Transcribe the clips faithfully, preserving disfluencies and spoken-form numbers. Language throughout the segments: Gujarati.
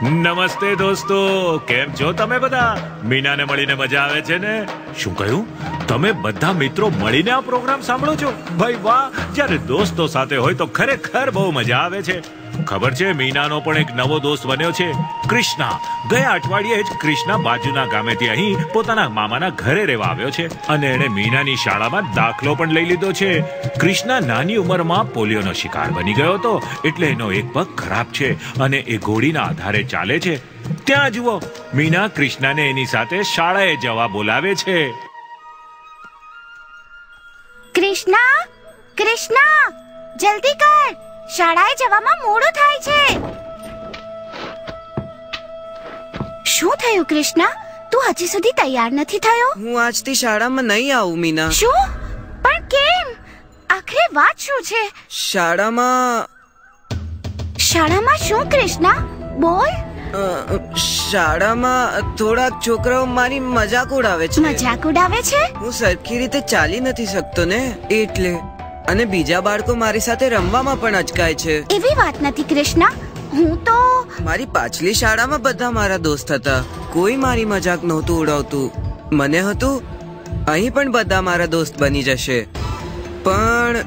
નમસ્તે દોસ્તો, કેમ છો તમે બધા? મીનાને મળીને મજા આવે છે ને? શું કહ્યું? તમે બધા મિત્રો મળીને આ પ્રોગ્રામ સાંભળો છો? ભાઈ વાહ! જ્યારે દોસ્તો સાથે હોય તો ખરેખર બહુ મજા આવે છે. ખબર છે, મીનાનો પણ એક નવો દોસ્ત બન્યો છે, કૃષ્ણા. ગયા અઠવાડિયે જ કૃષ્ણા બાજુના ગામેથી અહીં પોતાના મામાના ઘરે રહેવા આવ્યો છે અને એણે મીનાની શાળામાં દાખલો પણ લઈ લીધો છે. કૃષ્ણા નાની ઉંમરમાં પોલિયોનો શિકાર બની ગયો હતો, એટલે એનો એક પગ ખરાબ છે અને એ ઘોડીના આધારે ચાલે છે. ત્યાં જુઓ, મીના કૃષ્ણાને એની સાથે શાળાએ જવા બોલાવે છે. કૃષ્ણા, કૃષ્ણા, જલ્દી કર, શાળાએ જવામાં મોડું થાય છે. શું થયું કૃષ્ણા? તું હજી સુધી તૈયાર નથી થયો? હું આજથી શાળામાં નહીં આવું મીના. શું? પણ કેમ? આખરે વાત શું છે? શાળામાં શાળામાં શું કૃષ્ણા? બોલ. શાળામાં થોડાક છોકરાઓ મારી મજાક ઉડાવે છે. મજાક ઉડાવે છે? હું સરખી રીતે ચાલી નથી શકતો ને, એટલે. અને બીજા બાળકો મારી સાથે રમવામાં પણ અચકાય છે. એવી વાત નથી કૃષ્ણા, હું તો મારી પાછલી શાળામાં બધા મારા દોસ્ત હતા, કોઈ મારી મજાક નહોતું ઉડાવતું. મને હતું અહીં પણ બધા મારા દોસ્ત બની જશે. પણ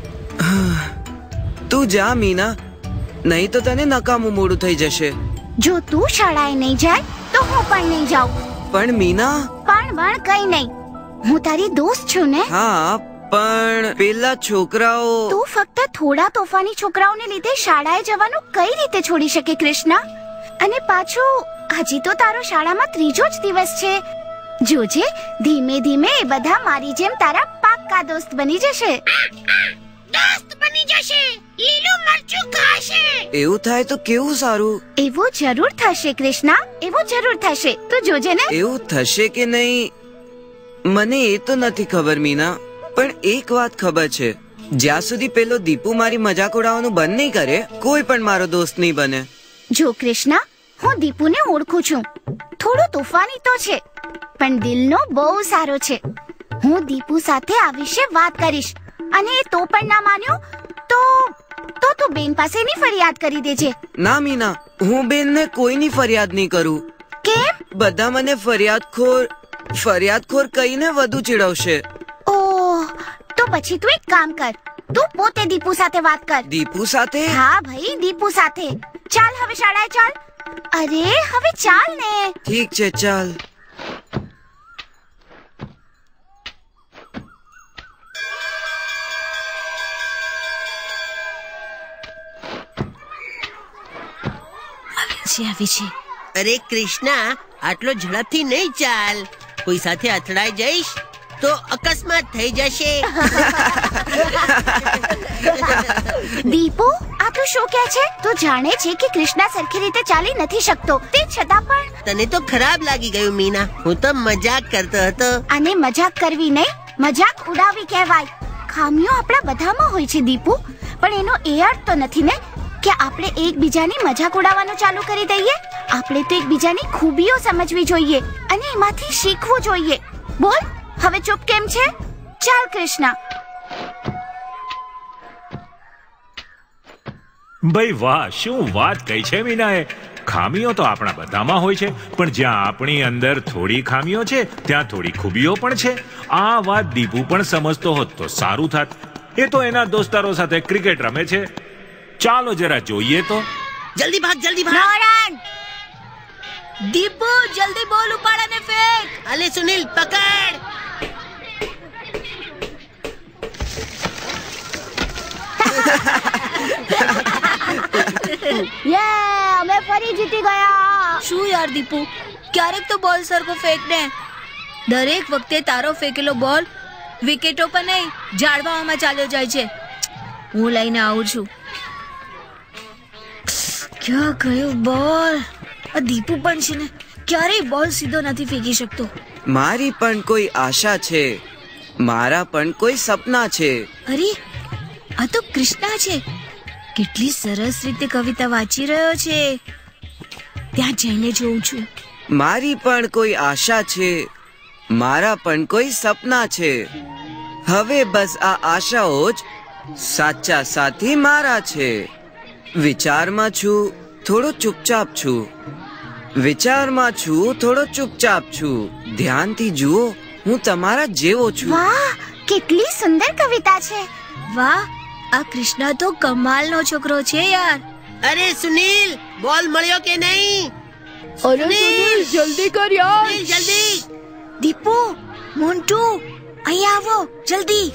તું જા મીના, નહીં તો તને નકામું મોડું થઈ જશે. જો તું શાળાએ નહીં જાય તો હું પણ નહીં જાઉં. પણ મીના, પણ પણ કઈ નહીં, હું તારી દોસ્ત છું ને. હા, પણ પેલા છોકરાઓ. તું ફક્ત થોડા તોફાની છોકરાઓને લીધે શાળાએ જવાનું કઈ રીતે છોડી શકે કૃષ્ણા? અને પાછું હજી તો તારો શાળામાં ત્રીજો જ દિવસ છે. જોજે, ધીમે ધીમે એ બધા મારી જેમ તારા પાક્કા દોસ્ત બની જશે. દોસ્ત બની જશે, લીલું મરચું ખાશે. એવું થાય તો કેવું સારું. એવું જરૂર થશે કૃષ્ણા, એવું જરૂર થશે, તું જોજે ને. એવું થશે કે નહીં મને એ તો નથી ખબર મીના, પણ એક વાત ખબર છે, જ્યાં સુધી પેલો દીપુ મારી મજાક ઉડાવવાનું બંધ નહીં કરે, કોઈ પણ મારો દોસ્ત નહીં બને. જો કૃષ્ણા, હું દીપુને ઓળખું છું. થોડું તોફાની તો છે, પણ દિલનો બહુ સારો છે. હું દીપુ સાથે આ વિશે વાત કરીશ, અને એ તો પણ ના માન્યો તો તો તું બેન પાસે ની ફરિયાદ કરી દેજે. ના મીના, હું બેનને કોઈની ફરિયાદ નહીં કરું. કેમ? બધા મને ફરિયાદખોર ફરિયાદખોર કહીને વધુ ચીડવશે. ઓહ, તો પછી તું એક કામ કર, તું પોતે દીપુ સાથે વાત કર. દીપુ સાથે? હા ભાઈ, દીપુ સાથે. ચાલ હવે શાળાએ ચાલ. અરે હવે ચાલ ને. ઠીક છે, ચાલ. આવી છે. અરે કૃષ્ણા, આટલો ઝડપથી નહીં ચાલ, કોઈ સાથે અથડાઈ જઈશ તો અકસ્માત થઈ જશે. દીપુ, આ તું શું કહે છે? તું જાણે છે કે કૃષ્ણા સરખી રીતે ચાલી નથી શકતો, તે છતાં પણ. તને તો ખરાબ લાગી ગયું મીના, હું તો મજાક કરતો હતો. અને મજાક કરવી નહીં, મજાક ઉડાવી કહેવાય. ખામીઓ આપણા બધામાં હોય છે દીપુ, પણ એનો એ અર્થ તો નથી ને કે આપણે એકબીજાની મજાક ઉડાવવાનું ચાલુ કરી દઈએ. આપણે તો એકબીજાની ખૂબીઓ સમજવી જોઈએ અને એમાંથી શીખવું જોઈએ. બોલ, હવે ચૂપ કેમ છે? ચાલ કૃષ્ણા. ભાઈ વાહ, શું વાત કહી છે મીનાએ. ખામીઓ તો આપણા બધામાં હોય છે, પણ જ્યાં આપણી અંદર થોડી ખામીઓ છે ત્યાં થોડી ખૂબીઓ પણ છે. આ વાત દીપુ પણ સમજતો હોત તો સારું થાત. એ તો એના દોસ્તારો સાથે ક્રિકેટ રમે છે. ચાલો જરા જોઈએ તો. જલ્દી ભાગ, જલ્દી ભાગ. નોરન! દીપુ, જલ્દી બોલ ઉપાડ અને ફેંક. અલે સુનિલ, પકડ. યે, અમે ફરી જીતી ગયા. શું યાર દીપુ, ક્યારેક તો બોલ સરખો ફેંક ને. દરેક વખતે તારો ફેંકેલો બોલ વિકેટો પર નહીં, ઝાડવામાં ચાલ્યો જાય છે. હું લઈને આવું છું. ક્યાં ગયો બોલ? આ દીપુ પણ છે ને, ક્યારેય બોલ સીધો નથી ફેંકી શકતો. મારી પણ કોઈ આશા છે, મારા પણ કોઈ સપના છે. અરે, આ તો કૃષ્ણા છે. કેટલી સરસ રીતે કવિતા વાંચી રહ્યો છે. ત્યાં જઈને જોઉં છું. મારી પણ કોઈ આશા છે, મારા પણ કોઈ સપના છે. હવે બસ આ આશાઓ જ સાચા સાથી મારા છે. વિચારમાં છું થોડો ચૂપચાપ છું. વિચારમાં છું, થોડો ચૂપચાપ છું. ધ્યાનથી જુઓ, હું તમારા જેવો છું. વાહ, કેટલી સુંદર કવિતા છે. વાહ, આ કૃષ્ણા તો કમાલનો છોકરો છે યાર. અરે સુનિલ, બોલ મળ્યો કે નહીં? અરે સુનિલ, જલ્દી કર યાર. સુનિલ, જલ્દી. દીપુ, મોન્ટુ, અહીંયા આવો જલ્દી.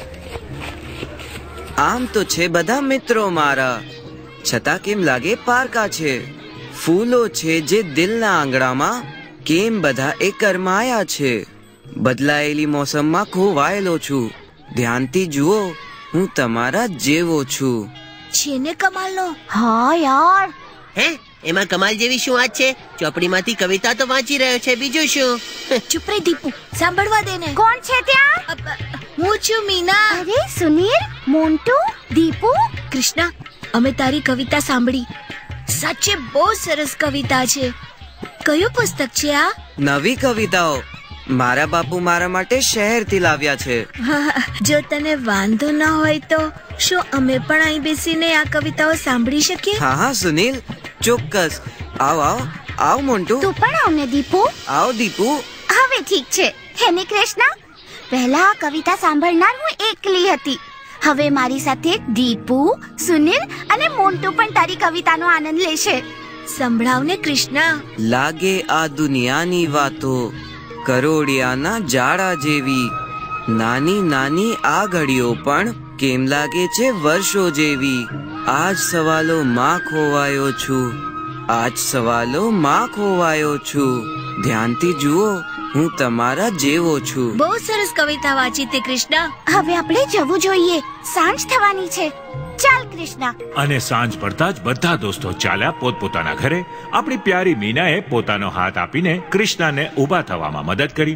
આમ તો છે બધા મિત્રો મારા, છતાં કેમ લાગે પારકા છે. ફૂલો છે જે દિલના આંગણામાં, કેમ બધા એ કરમાયા છે. બદલાયેલી મોસમમાં ખોવાયેલો છું. ધ્યાનથી જુઓ, હું તમારા જેવો છું. છે ને કમાલનો. હા યાર. હે, એમાં કમાલ જેવી શું વાત છે? ચોપડીમાંથી કવિતા તો વાંચી રહ્યો છે, બીજું શું? ચૂપ રહી દીપુ, સાંભળવા દે ને. કોણ છે ત્યાં? અ, અ, હું છું મીના. અરે સુનીલ, મોન્ટુ, દીપુ. કૃષ્ણા, અમે તારી કવિતા સાંભળી. સાચે બહુ સરસ કવિતા છે. કયું પુસ્તક છે આ? નવી કવિતાઓ મારા બાપુ મારા માટે શહેરથી લાવ્યા છે. જો તને વાંધો ન હોય તો શું અમે પણ અહીં બેસીને આ કવિતાઓ સાંભળી શકીએ? હા હા સુનિલ, ચોક્કસ. આવ આવ આવ મોન્ટુ. તું પણ આવ ને દીપુ. આવ દીપુ. હવે ઠીક છે હે ને કૃષ્ણા? પહેલા આ કવિતા સાંભળનાર હું એકલી હતી. હવે મારી સાથે દીપુ, સુનિલ અને મોન્ટુ પણ તારી કવિતાનો આનંદ લેશે. સંભળાવ ને કૃષ્ણા. લાગે આ દુનિયાની વાતો કરોડિયાના જાડા જેવી. નાની નાની આ ઘડીઓ પણ કેમ લાગે છે વર્ષો જેવી. આજ સવાલો માં ખોવાયો છું, આજ સવાલો માં ખોવાયો છું. ધ્યાનથી જુઓ, હું તમારા જેવો છું. બહુ સરસ કવિતા વાંચી તે કૃષ્ણા. હવે આપણે જવું જોઈએ, સાંજ થવાની છે. ચાલ કૃષ્ણા. અને સાંજ પડતા જ બધા દોસ્તો ચાલ્યા પોતપોતાના ઘરે. આપણી પ્યારી મીનાએ પોતાનો હાથ આપીને કૃષ્ણાને ઊભા થવામાં મદદ કરી.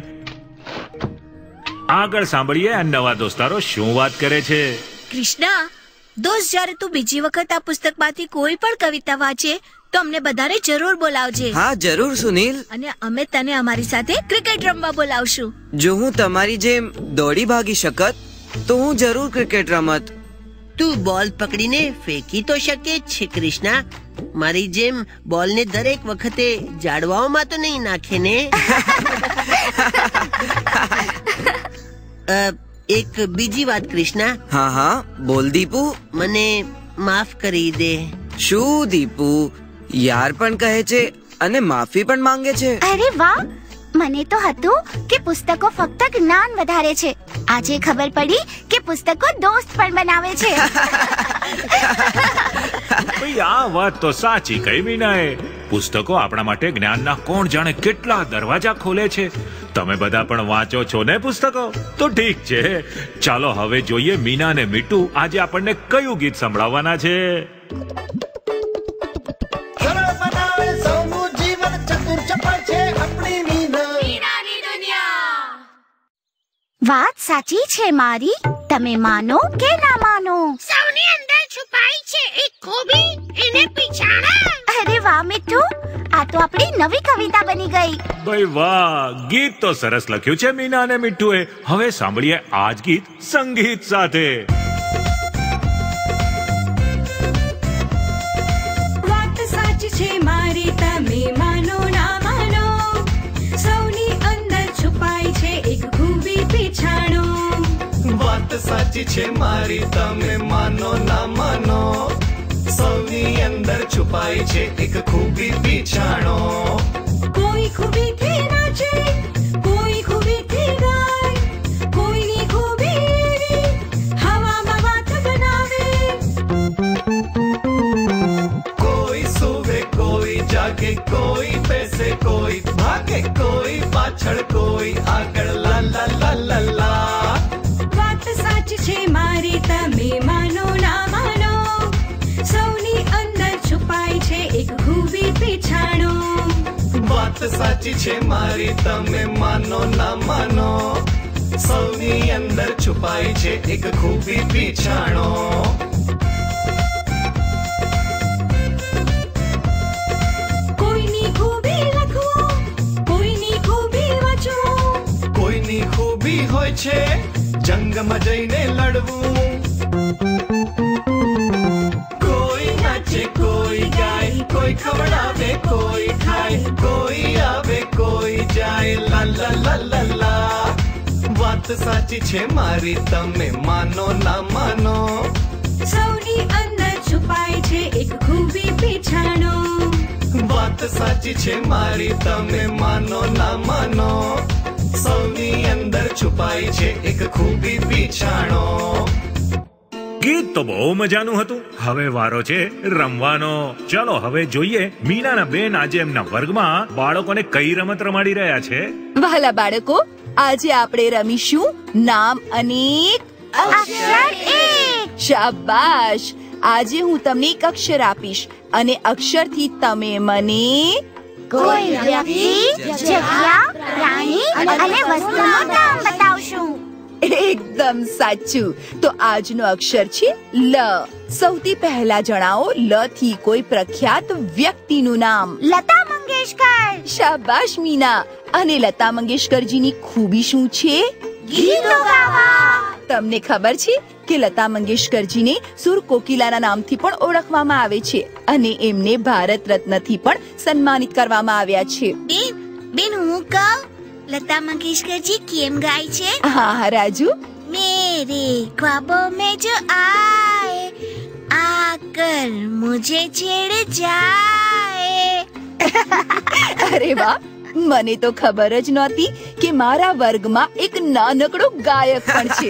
આગળ સાંભળીએ આ નવા દોસ્તારો શું વાત કરે છે. કૃષ્ણા, દોસ્ત, જ્યારે તું બીજી વખત આ પુસ્તકમાંથી કોઈ પણ કવિતા વાંચે તો અમને બધાને જરૂર બોલાવજે. હા જરૂર સુનિલ. અને અમે તને અમારી સાથે ક્રિકેટ રમવા બોલાવશું. જો હું તમારી જેમ દોડી ભાગી શકત તો હું જરૂર ક્રિકેટ રમત. તું બોલ પકડીને ફેંકી તો શકે છે કૃષ્ણા. મારી જેમ બોલને દરેક વખતે ઝાડવાઓમાં તો નહીં નાખે ને? અ, એક બીજી વાત કૃષ્ણા. હા હા બોલ દીપુ. મને માફ કરી દે. શું દીપુ, યાર પણ કહે છે અને માફી પણ માંગે છે. અરે વાહ, મને તો હતું કે પુસ્તકો ફક્ત જ્ઞાન વધારે છે. આજે ખબર પડી કે પુસ્તકો દોસ્ત પણ બનાવે છે. ભાઈ, આ વાત તો સાચી કહી મીનાએ. પુસ્તકો આપણા માટે જ્ઞાનના કોણ જાણે કેટલા દરવાજા ખોલે છે. તમે બધા પણ વાંચો છો ને પુસ્તકો? તો ઠીક છે, ચાલો હવે જોઈએ મીના અને મીઠુ આજે આપણને કયું ગીત સંભળાવવાના છે. વાત સાચી છે મારી, તમે માનો કે ના માનો. સૌની અંદર છુપાઈ છે એક ખૂબી, એને પીછાણા. અરે વાહ મીઠુ, આ તો આપણી નવી કવિતા બની ગઈ. ભાઈ વાહ, ગીત તો સરસ લખ્યું છે મીના અને મીઠુએ. હવે સાંભળીએ આ જ ગીત સંગીત સાથે. વાત સાચી છે મારી, તમે માનો ના માનો. સૌની અંદર છુપાઈ છે એક ખૂબી પીછાણો. વાત સાચી છે મારી, તમે માનો ના માનો. સૌની અંદર છુપાઈ છે એક ખૂબી પીછાણો. કોઈ ખૂબીથી નાચે, કોઈ ખૂબીથી ગાય. કોઈની ખૂબી એવી હવામાં વાત બનાવે. કોઈ સૂવે કોઈ જાગે, કોઈ બેસે કોઈ ભાગે, કોઈ પાછળ કોઈ આગળ. લા લા લા લા લા. વાત સાચી છે મારી, તમે માનો ના માનો. સૌની અંદર છુપાઈ છે એક ખૂબી પીછાણો. વાત સાચી છે મારી, તમે માનો ના માનો. સૌની અંદર છુપાઈ છે એક ખૂબી પીછાણો. કોઈની ખૂબી લખો, કોઈની ખૂબી વાંચો. કોઈની ખૂબી હોય છે જંગમાં જઈને લડવું. કોઈ નાચે કોઈ ગાય, કોઈ ખવડાવે કોઈ ખાય કોઈ આવે કોઈ જાય લા લા લા લા લા વાત સાચી છે મારી તમે માનો ના માનો સૌની અંદર છુપાય છે એક ખૂબી પીછાણો વાત સાચી છે મારી તમે માનો ના માનો સૌની અંદર છુપાય છે એક ખૂબી પીછાણો. ગીત તો બહુ મજાનું હતું. હવે વારો છે રમવાનો. ચાલો હવે જોઈએ મીનાના બેન આજે એમના વર્ગમાં બાળકોને કઈ રમત રમાડી રહ્યા છે. વહાલા બાળકો, આજે આપણે રમીશું નામ અનેક અક્ષર એક. શાબાશ. આજે હું તમને એક અક્ષર આપીશ અને અક્ષરથી તમે મને કોઈ વ્યક્તિ, જગ્યા, પ્રાણી અને વસ્તુનું નામ બતાવશું. એકદમ સાચું. તો આજનો અક્ષર છે લ. સૌથી પહેલા જણાવો લ થી કોઈ પ્રખ્યાત વ્યક્તિનું નામ. લતા મંગેશકર. શાબાશ મીના. અને લતા મંગેશકરજીની ખૂબી શું છે? ગીતો ગાવા. તમને ખબર છે કે લતા મંગેશકરજીને સુર કોકિલાના નામથી પણ ઓળખવામાં આવે છે અને એમને ભારત રત્નથી પણ સન્માનિત કરવામાં આવ્યા છે. બેન બેન હું કહું લતા મંગેશકરજી કેમ ગાય છે? હા હા રાજુ. मेरे ख्वाबों में जो आए आकर मुझे छेड़ जाए. અરે વાહ, મને તો ખબર જ નહોતી કે મારા વર્ગમાં એક નાનકડો ગાયક પણ છે.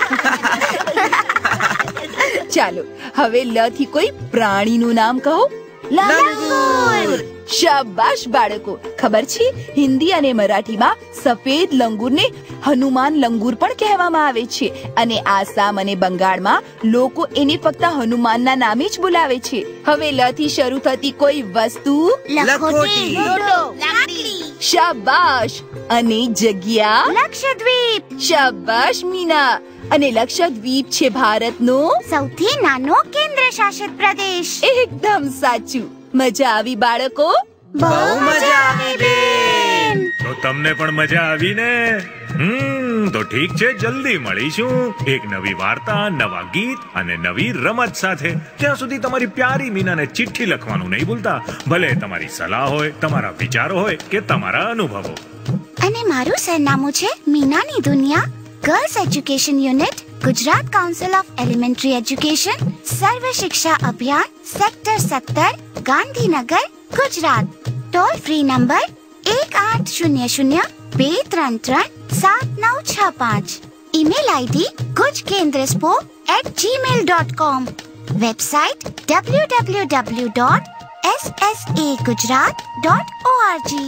ચાલો હવે લ થી કોઈ પ્રાણીનું નામ કહો. લંગૂર. શાબાશ બાળકો. ખબર છે હિન્દી અને મરાઠીમાં સફેદ લંગૂરને હનુમાન લંગૂર પણ કહેવામાં આવે છે અને આસામ અને બંગાળમાં લોકો એને ફક્ત હનુમાનના નામે જ બોલાવે છે. હવે લ થી શરૂ થતી કોઈ વસ્તુ. લખોટી. લાકડી. શાબાશ. અને જગ્યા. લક્ષદ્વીપ. શાબાશ મીના. અને લક્ષદ્વીપ છે ભારતનો સૌથી નાનો કેન્દ્ર શાસિત પ્રદેશ. એકદમ સાચું. મજા આવી બાળકો? બહુ મજા આવી બેન. તો તમને પણ મજા આવી ને? હમ તો ઠીક છે, જલ્દી મળીશું એક નવી વાર્તા, નવા ગીત અને નવી રમત સાથે. ત્યાં સુધી તમારી પ્યારી મીનાને ચિઠ્ઠી લખવાનું નહીં ભૂલતા. ભલે તમારી સલાહ હોય, તમારા વિચારો હોય કે તમારા અનુભવો. અને મારું સરનામું છે મીનાની દુનિયા, girls education unit, Gujarat council of elementary education, Sarva Shiksha Abhiyan, sector સત્તર, Gandhinagar, Gujarat. Toll free number એક આઠ શૂન્ય શૂન્ય બે ત્રણ ત્રણ સાત નવ છ પાંચ. ઈમેલ આઈડી ગુજ કેન્દ્ર સ્પો at Gmail dot com. Website W W W dot S S A Gujarat dot O R G.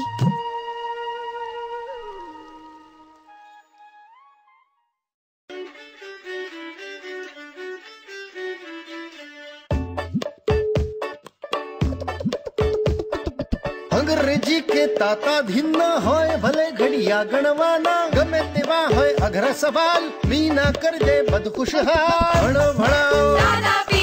અંગ્રેજી કે તાતા ધીના હોય ભલે ઘડિયા ગણવાના ગમે તેવા હોય અઘરા સવાલ મીના કરી દે બધ ખુશહાલ. ભણો ભણાવો